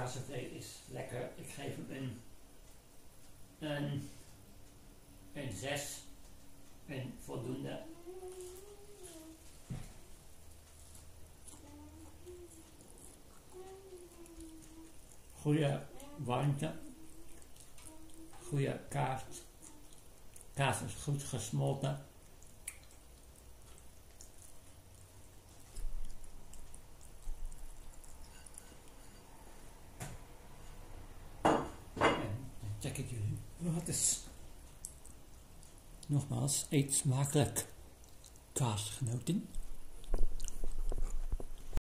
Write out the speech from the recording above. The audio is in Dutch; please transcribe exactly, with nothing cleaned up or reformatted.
cassavee is lekker. Ik geef hem een, een, een zes. Een voldoende. Goeie warmte. Goeie kaas. Kaas is goed gesmolten. Check ik jullie. Wat is? Nogmaals, eet smakelijk, kaasgenoten.